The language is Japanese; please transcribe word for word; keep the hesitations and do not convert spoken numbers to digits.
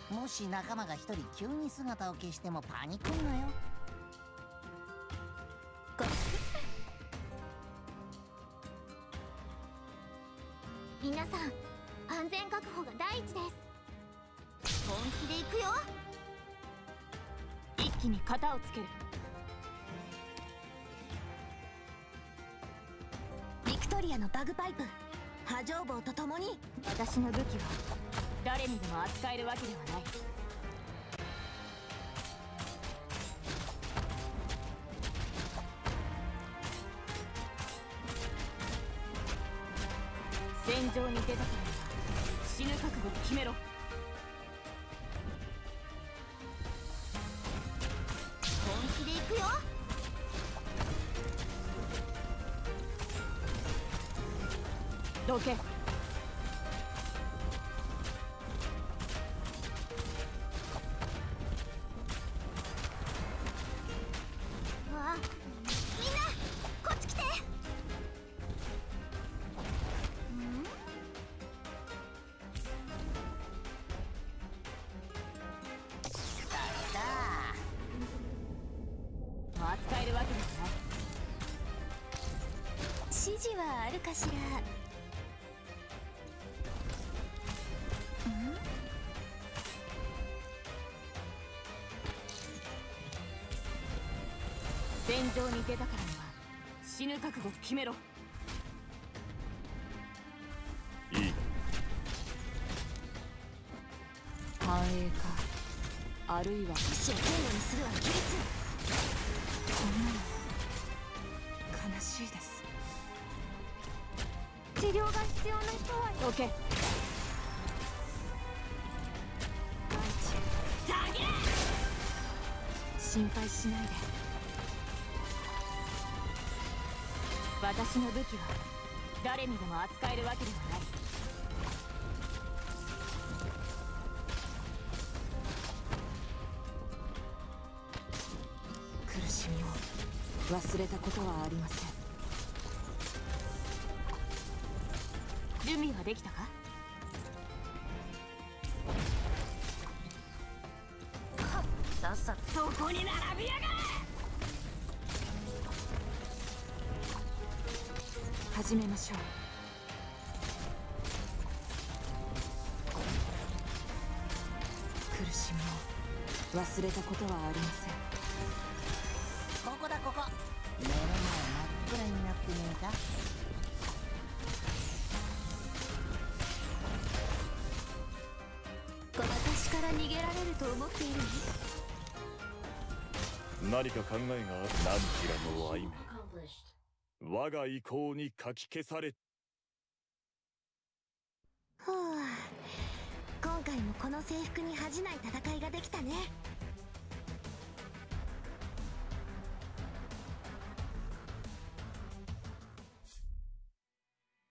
もし仲間が一人急に姿を消してもパニクんなよ。 皆さん、安全確保が第一です。本気で行くよ。 一気に型をつける。 ビクトリアのバグパイプ、波状棒とともに。 私の武器は誰にでも扱えるわけではない。戦場に出たからには死ぬ覚悟を決めろ。 本気で行くよ。 どけ。 わあ、みんなこっち来て。ん？ 扱えるわけですね。 指示はあるかしら。 戦場に出たからには死ぬ覚悟を決めろ。 いい。 繁栄か、あるいは死を堅固にするは規律。 こんなの悲しいです。 治療が必要な人はどけ。心配しないで。私の武器は誰にでも扱えるわけではない。苦しみを忘れたことはありません。準備はできたか？ さっさとそこに並びやがれ。始めましょう。苦しみを忘れたことはありません。 ここだここ。目の前真っ暗になってねえか。 私から逃げられると思っているの？ 何か考えがある。何キラの愛め、我が意向にかき消され。 ふう、今回もこの制服に恥じない戦いができたね。